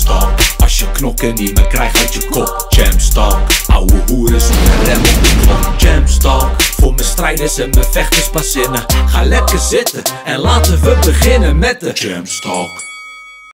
Jamstalk, als je knokken niet meer krijgt uit je kop. Jamstalk, ouwe hoeren zonder rem op de klok. Jamstalk, voor mijn strijders en mijn vechters pas zinnen. Ga lekker zitten en laten we beginnen met de Jamstalk.